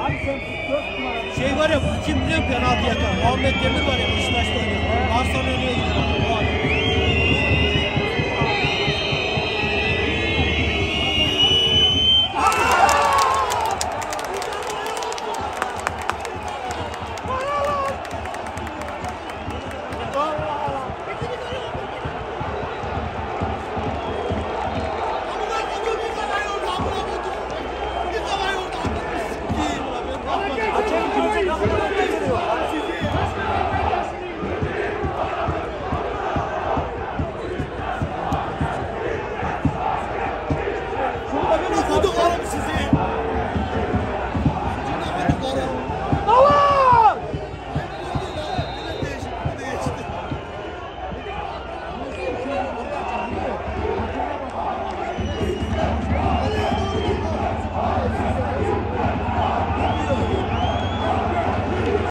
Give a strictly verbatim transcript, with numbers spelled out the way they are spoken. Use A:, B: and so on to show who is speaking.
A: Abi sen dört numara.
B: Şey var ya, kim biliyor penaltı yatan? Ahmet Demir var ya, Beşiktaş'ta oynuyor. Arslan önüne gidiyor.